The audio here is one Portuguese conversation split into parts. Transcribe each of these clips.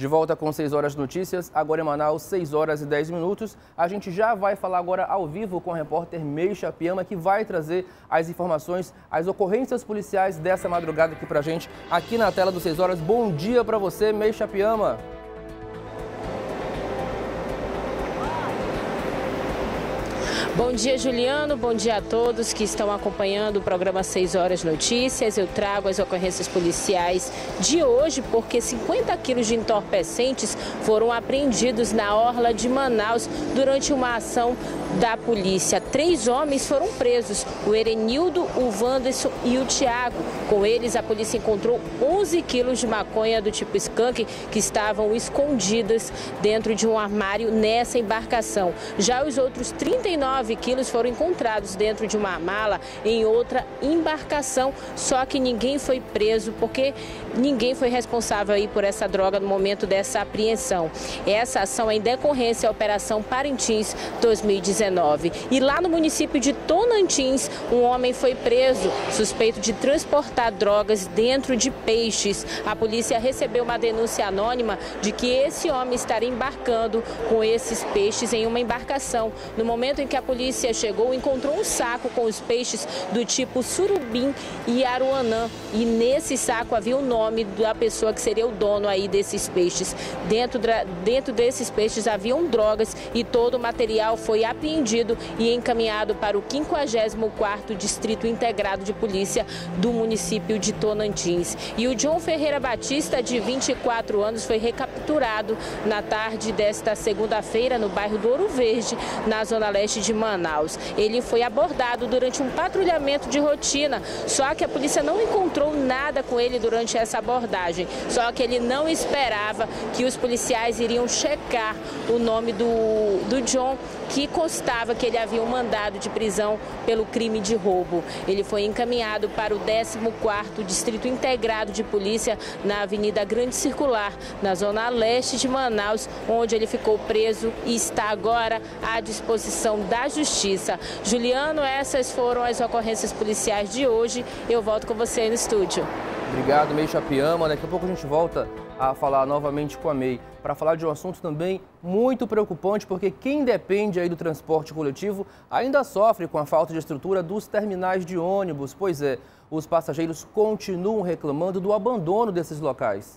De volta com 6 horas de notícias, agora em Manaus, 6 horas e 10 minutos. A gente já vai falar agora ao vivo com o repórter Meixa Piama, que vai trazer as informações, as ocorrências policiais dessa madrugada aqui pra gente, aqui na tela do 6 horas. Bom dia pra você, Meixa Piama. Bom dia, Juliano. Bom dia a todos que estão acompanhando o programa 6 Horas Notícias. Eu trago as ocorrências policiais de hoje porque 50 quilos de entorpecentes foram apreendidos na orla de Manaus durante uma ação da polícia. 3 homens foram presos, o Erenildo, o Wanderson e o Thiago. Com eles, a polícia encontrou 11 quilos de maconha do tipo skunk que estavam escondidas dentro de um armário nessa embarcação. Já os outros 39 quilos foram encontrados dentro de uma mala em outra embarcação, só que ninguém foi preso porque ninguém foi responsável aí por essa droga no momento dessa apreensão. Essa ação é em decorrência à Operação Parintins 2019. E lá no município de Tonantins, um homem foi preso, suspeito de transportar drogas dentro de peixes. A polícia recebeu uma denúncia anônima de que esse homem estaria embarcando com esses peixes em uma embarcação. No momento em que a polícia chegou, encontrou um saco com os peixes do tipo surubim e aruanã. E nesse saco havia o nome da pessoa que seria o dono aí desses peixes. Dentro desses peixes haviam drogas e todo o material foi apreendido e encaminhado para o 54º Distrito Integrado de Polícia do município de Tonantins. E o John Ferreira Batista, de 24 anos, foi recapturado na tarde desta segunda-feira no bairro do Ouro Verde, na zona leste de Manaus. Ele foi abordado durante um patrulhamento de rotina, só que a polícia não encontrou nada com ele durante essa abordagem. Só que ele não esperava que os policiais iriam checar o nome do John, que constava que ele havia um mandado de prisão pelo crime de roubo. Ele foi encaminhado para o 14º Distrito Integrado de Polícia na Avenida Grande Circular, na zona leste de Manaus, onde ele ficou preso e está agora à disposição da Justiça. Juliano, essas foram as ocorrências policiais de hoje. Eu volto com você no estúdio. Obrigado, Meixa Piama. Daqui a pouco a gente volta a falar novamente com a Mei para falar de um assunto também muito preocupante, porque quem depende aí do transporte coletivo ainda sofre com a falta de estrutura dos terminais de ônibus. Pois é, os passageiros continuam reclamando do abandono desses locais.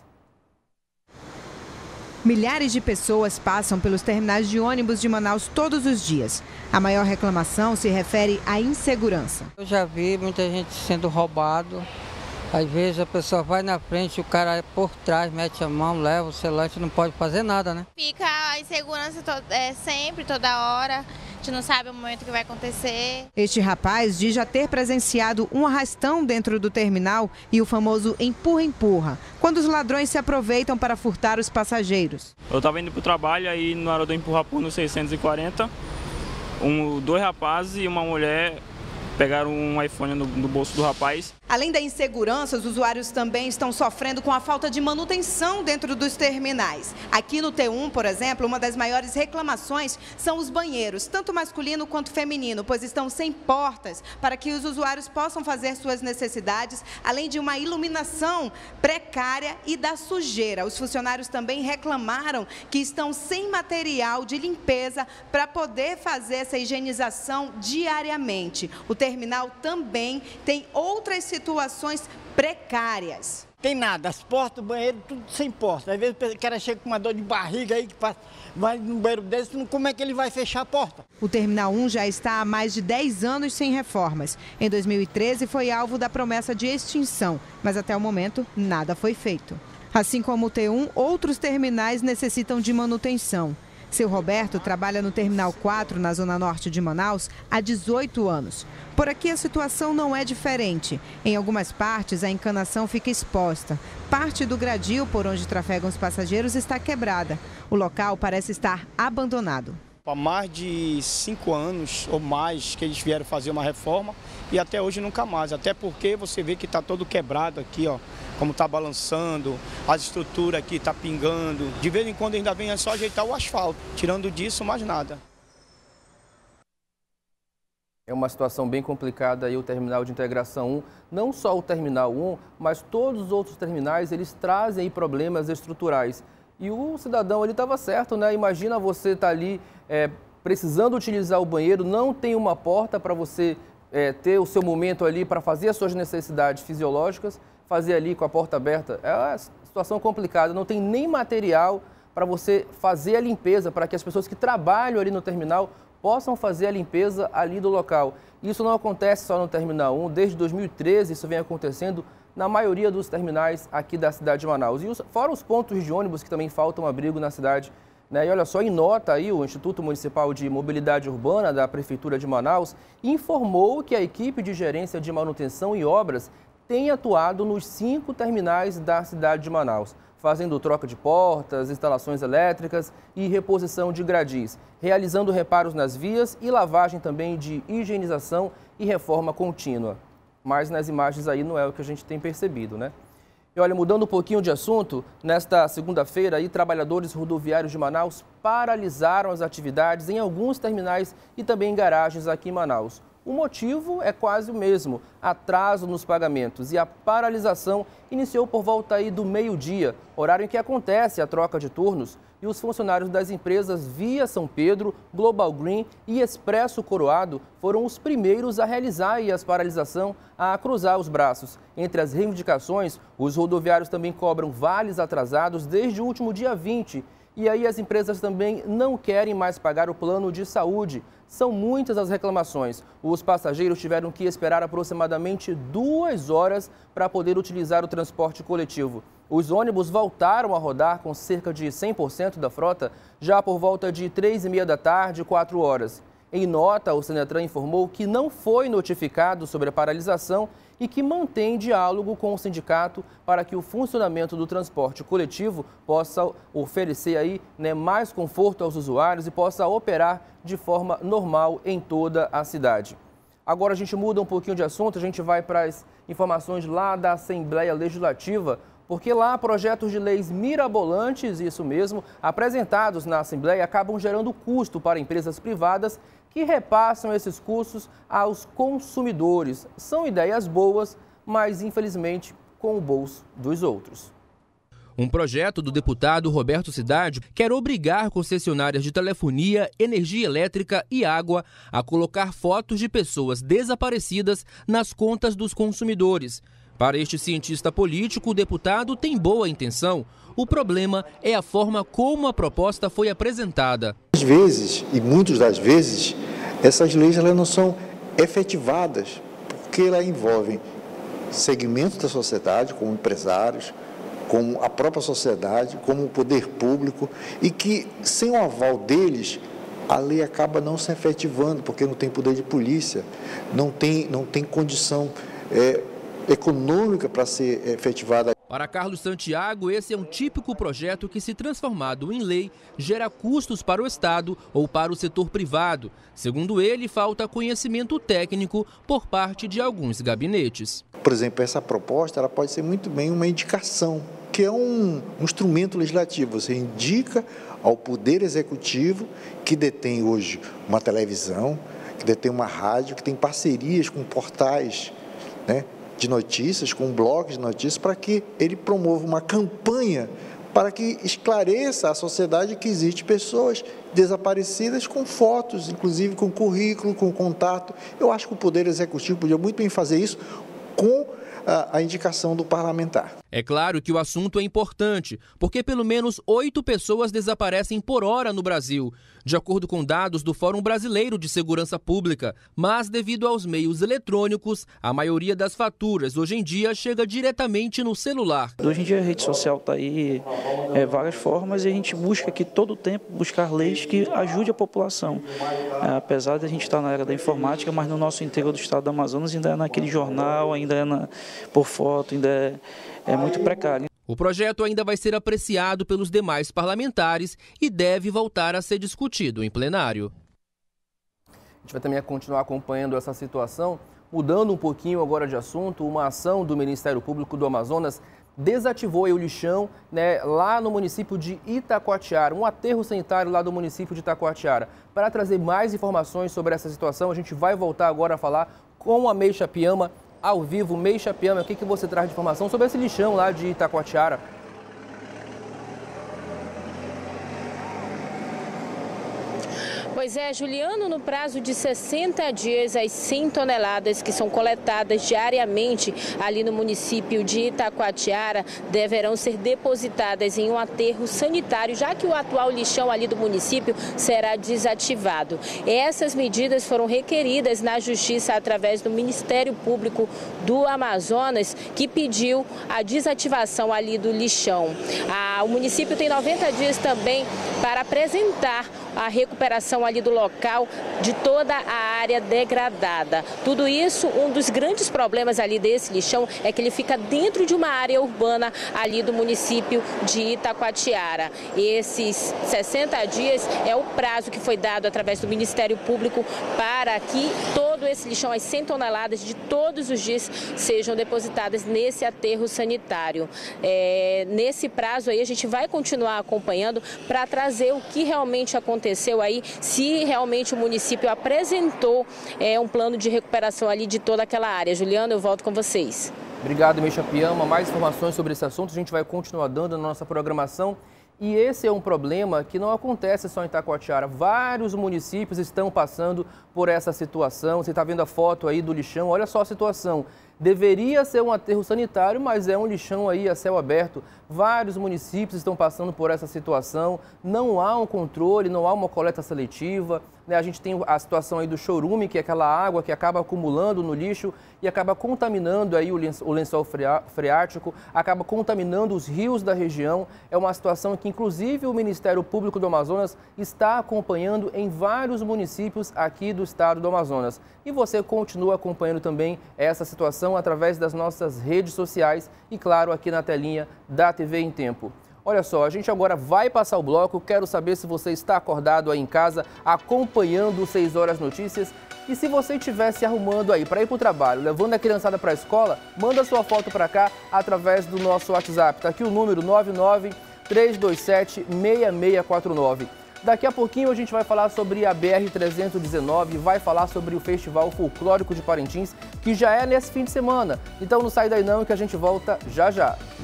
Milhares de pessoas passam pelos terminais de ônibus de Manaus todos os dias. A maior reclamação se refere à insegurança. Eu já vi muita gente sendo roubado. Às vezes a pessoa vai na frente, o cara por trás mete a mão, leva o celular, a gente não pode fazer nada, né? Fica a insegurança sempre, toda hora. A gente não sabe o momento que vai acontecer. Este rapaz diz já ter presenciado um arrastão dentro do terminal e o famoso empurra-empurra, quando os ladrões se aproveitam para furtar os passageiros. Eu estava indo para o trabalho, aí na hora do empurra-empurra no 640, 2 rapazes e uma mulher pegaram um iPhone no bolso do rapaz. Além da insegurança, os usuários também estão sofrendo com a falta de manutenção dentro dos terminais. Aqui no T1, por exemplo, uma das maiores reclamações são os banheiros, tanto masculino quanto feminino, pois estão sem portas para que os usuários possam fazer suas necessidades, além de uma iluminação precária e da sujeira. Os funcionários também reclamaram que estão sem material de limpeza para poder fazer essa higienização diariamente. O terminal também tem outras situações precárias. Tem nada, as portas do banheiro, tudo sem porta. Às vezes o cara chega com uma dor de barriga aí, que vai no banheiro desse, como é que ele vai fechar a porta? O Terminal 1 já está há mais de 10 anos sem reformas. Em 2013 foi alvo da promessa de extinção, mas até o momento nada foi feito. Assim como o T1, outros terminais necessitam de manutenção. Seu Roberto trabalha no Terminal 4, na zona norte de Manaus, há 18 anos. Por aqui a situação não é diferente. Em algumas partes a encanação fica exposta. Parte do gradil por onde trafegam os passageiros está quebrada. O local parece estar abandonado. Há mais de 5 anos ou mais que eles vieram fazer uma reforma e até hoje nunca mais. Até porque você vê que está todo quebrado aqui, ó, como está balançando, as estruturas aqui está pingando. De vez em quando ainda vem só ajeitar o asfalto. Tirando disso, mais nada. É uma situação bem complicada aí o terminal de integração 1. Não só o terminal 1, mas todos os outros terminais, eles trazem aí problemas estruturais. E o cidadão ali estava certo, né? Imagina você estar ali precisando utilizar o banheiro, não tem uma porta para você ter o seu momento ali para fazer as suas necessidades fisiológicas, fazer ali com a porta aberta. É uma situação complicada, não tem nem material para você fazer a limpeza, para que as pessoas que trabalham ali no terminal possam fazer a limpeza ali do local. Isso não acontece só no Terminal 1, desde 2013 isso vem acontecendo na maioria dos terminais aqui da cidade de Manaus. E fora os pontos de ônibus que também faltam abrigo na cidade. Né? E olha só, em nota aí, o Instituto Municipal de Mobilidade Urbana da Prefeitura de Manaus informou que a equipe de gerência de manutenção e obras tem atuado nos 5 terminais da cidade de Manaus, fazendo troca de portas, instalações elétricas e reposição de gradis, realizando reparos nas vias e lavagem também de higienização e reforma contínua. Mas nas imagens aí não é o que a gente tem percebido, né? E olha, mudando um pouquinho de assunto, nesta segunda-feira aí, trabalhadores rodoviários de Manaus paralisaram as atividades em alguns terminais e também em garagens aqui em Manaus. O motivo é quase o mesmo, atraso nos pagamentos, e a paralisação iniciou por volta aí do meio-dia, horário em que acontece a troca de turnos, e os funcionários das empresas Via São Pedro, Global Green e Expresso Coroado foram os primeiros a realizar a paralisação, a cruzar os braços. Entre as reivindicações, os rodoviários também cobram vales atrasados desde o último dia 20, e aí as empresas também não querem mais pagar o plano de saúde. São muitas as reclamações. Os passageiros tiveram que esperar aproximadamente 2 horas para poder utilizar o transporte coletivo. Os ônibus voltaram a rodar com cerca de 100% da frota já por volta de 3h30 da tarde, 4 horas. Em nota, o Senetran informou que não foi notificado sobre a paralisação e que mantém diálogo com o sindicato para que o funcionamento do transporte coletivo possa oferecer aí, mais conforto aos usuários e possa operar de forma normal em toda a cidade. Agora a gente muda um pouquinho de assunto, a gente vai para as informações lá da Assembleia Legislativa, porque lá projetos de leis mirabolantes, isso mesmo, apresentados na Assembleia acabam gerando custo para empresas privadas que repassam esses custos aos consumidores. São ideias boas, mas infelizmente com o bolso dos outros. Um projeto do deputado Roberto Cidade quer obrigar concessionárias de telefonia, energia elétrica e água a colocar fotos de pessoas desaparecidas nas contas dos consumidores. Para este cientista político, o deputado tem boa intenção. O problema é a forma como a proposta foi apresentada. Às vezes, e muitas das vezes, essas leis elas não são efetivadas, porque elas envolvem segmentos da sociedade, como empresários, como a própria sociedade, como o poder público, e que, sem o aval deles, a lei acaba não se efetivando, porque não tem poder de polícia, não tem condição econômica para ser efetivada. Para Carlos Santiago, esse é um típico projeto que, se transformado em lei, gera custos para o Estado ou para o setor privado. Segundo ele, falta conhecimento técnico por parte de alguns gabinetes. Por exemplo, essa proposta ela pode ser muito bem uma indicação, que é um instrumento legislativo. Você indica ao Poder Executivo, que detém hoje uma televisão, que detém uma rádio, que tem parcerias com portais, de notícias, com blogs de notícias, para que ele promova uma campanha para que esclareça à sociedade que existem pessoas desaparecidas com fotos, inclusive com currículo, com contato. Eu acho que o Poder Executivo podia muito bem fazer isso com a indicação do parlamentar. É claro que o assunto é importante, porque pelo menos 8 pessoas desaparecem por hora no Brasil, de acordo com dados do Fórum Brasileiro de Segurança Pública. Mas, devido aos meios eletrônicos, a maioria das faturas hoje em dia chega diretamente no celular. Hoje em dia a rede social está aí, várias formas, e a gente busca aqui todo o tempo buscar leis que ajudem a população. Apesar de a gente estar na era da informática, mas no nosso interior do estado do Amazonas ainda é naquele jornal, ainda é por foto, ainda é muito precário. O projeto ainda vai ser apreciado pelos demais parlamentares e deve voltar a ser discutido em plenário. A gente vai também continuar acompanhando essa situação. Mudando um pouquinho agora de assunto, uma ação do Ministério Público do Amazonas desativou o lixão lá no município de Itacoatiara, um aterro sanitário lá do município de Itacoatiara. Para trazer mais informações sobre essa situação, a gente vai voltar agora a falar com a Meixa Piama, ao vivo. Meixa Piama, o que você traz de informação sobre esse lixão lá de Itacoatiara? Pois é, Juliano, no prazo de 60 dias, as 100 toneladas que são coletadas diariamente ali no município de Itacoatiara deverão ser depositadas em um aterro sanitário, já que o atual lixão ali do município será desativado. Essas medidas foram requeridas na Justiça através do Ministério Público do Amazonas, que pediu a desativação ali do lixão. O município tem 90 dias também para apresentar a recuperação ali do local de toda a área degradada. Tudo isso, um dos grandes problemas ali desse lixão é que ele fica dentro de uma área urbana ali do município de Itacoatiara. Esses 60 dias é o prazo que foi dado através do Ministério Público para que todo esse lixão, as 100 toneladas de todos os dias, sejam depositadas nesse aterro sanitário. Nesse prazo aí a gente vai continuar acompanhando para trazer o que realmente aconteceu aí, se realmente o município apresentou um plano de recuperação ali de toda aquela área. Juliano, eu volto com vocês. Obrigado, Meisha Piama. Mais informações sobre esse assunto a gente vai continuar dando na nossa programação. E esse é um problema que não acontece só em Itacoatiara. Vários municípios estão passando por essa situação. Você está vendo a foto aí do lixão, olha só a situação. Deveria ser um aterro sanitário, mas é um lixão aí a céu aberto. Vários municípios estão passando por essa situação. Não há um controle, não há uma coleta seletiva. A gente tem a situação aí do chorume, que é aquela água que acaba acumulando no lixo e acaba contaminando aí o lençol freático, acaba contaminando os rios da região. É uma situação que, inclusive, o Ministério Público do Amazonas está acompanhando em vários municípios aqui do estado do Amazonas. E você continua acompanhando também essa situação através das nossas redes sociais e, claro, aqui na telinha da TV em Tempo. Olha só, a gente agora vai passar o bloco. Quero saber se você está acordado aí em casa, acompanhando o 6 Horas Notícias. E se você estiver se arrumando aí para ir para o trabalho, levando a criançada para a escola, manda sua foto para cá através do nosso WhatsApp. Está aqui o número 993276649. Daqui a pouquinho a gente vai falar sobre a BR-319, vai falar sobre o Festival Folclórico de Parintins, que já é nesse fim de semana. Então não sai daí não que a gente volta já já.